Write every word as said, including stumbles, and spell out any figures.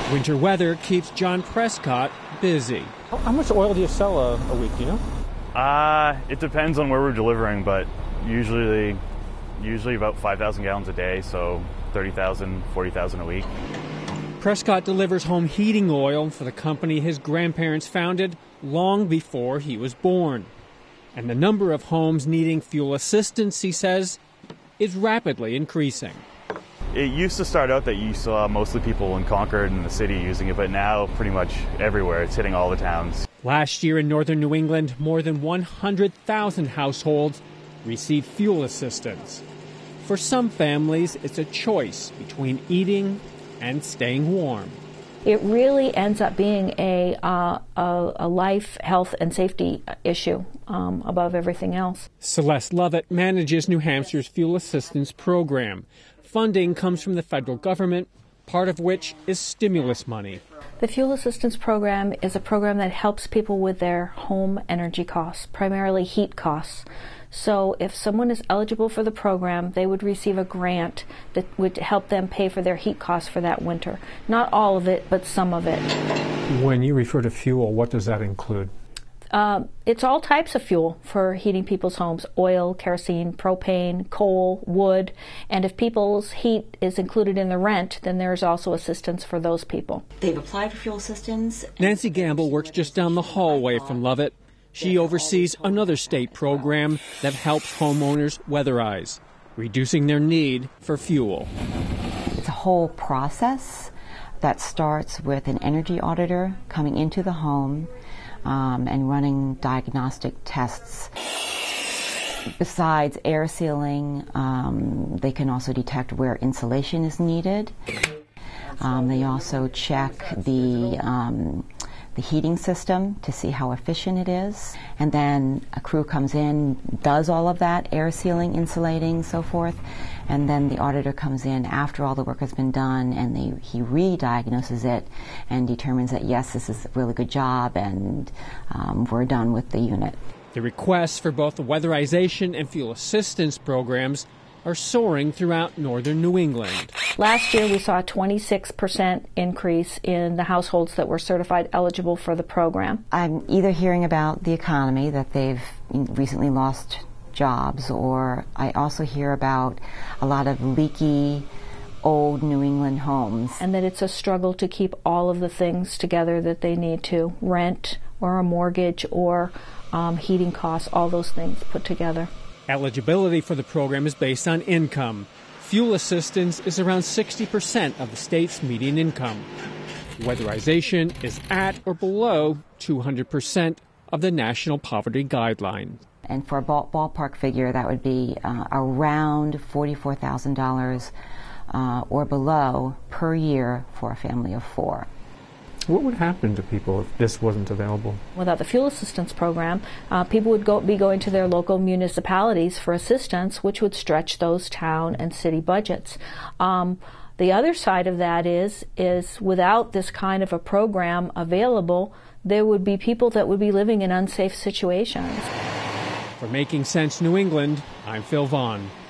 Winter weather keeps John Prescott busy. How, how much oil do you sell a, a week, do you know? Uh, it depends on where we're delivering, but usually usually about five thousand gallons a day, so thirty thousand, forty thousand a week. Prescott delivers home heating oil for the company his grandparents founded long before he was born. And the number of homes needing fuel assistance, he says, is rapidly increasing. It used to start out that you saw mostly people in Concord and the city using it, but now pretty much everywhere. It's hitting all the towns. Last year in northern New England, more than one hundred thousand households received fuel assistance. For some families, it's a choice between eating and staying warm. It really ends up being a, uh, a, a life, health, and safety issue um, above everything else. Celeste Lovett manages New Hampshire's fuel assistance program. Funding comes from the federal government, part of which is stimulus money. The fuel assistance program is a program that helps people with their home energy costs, primarily heat costs. So if someone is eligible for the program, they would receive a grant that would help them pay for their heat costs for that winter. Not all of it, but some of it. When you refer to fuel, what does that include? Uh, it's all types of fuel for heating people's homes: oil, kerosene, propane, coal, wood. And if people's heat is included in the rent, then there's also assistance for those people. They've applied for fuel assistance. Nancy Gamble works just down the hallway from Lovett. She oversees another state program that helps homeowners weatherize, reducing their need for fuel. It's a whole process that starts with an energy auditor coming into the home um, and running diagnostic tests. Besides air sealing, um, they can also detect where insulation is needed. Um, they also check the um, the heating system to see how efficient it is. And then a crew comes in, does all of that, air sealing, insulating, so forth. And then the auditor comes in after all the work has been done, and they, he re-diagnoses it and determines that, yes, this is a really good job, and um, we're done with the unit. The requests for both the weatherization and fuel assistance programs are soaring throughout northern New England. Last year we saw a twenty-six percent increase in the households that were certified eligible for the program. I'm either hearing about the economy, that they've recently lost jobs, or I also hear about a lot of leaky old New England homes. And that it's a struggle to keep all of the things together that they need to: rent or a mortgage or um, heating costs, all those things put together. Eligibility for the program is based on income. Fuel assistance is around sixty percent of the state's median income. Weatherization is at or below two hundred percent of the National Poverty Guideline. And for a ball, ballpark figure, that would be uh, around forty-four thousand dollars uh, or below per year for a family of four. What would happen to people if this wasn't available? Without the fuel assistance program, uh, people would go, be going to their local municipalities for assistance, which would stretch those town and city budgets. Um, the other side of that is, is without this kind of a program available, there would be people that would be living in unsafe situations. For Making Sense New England, I'm Phil Vaughn.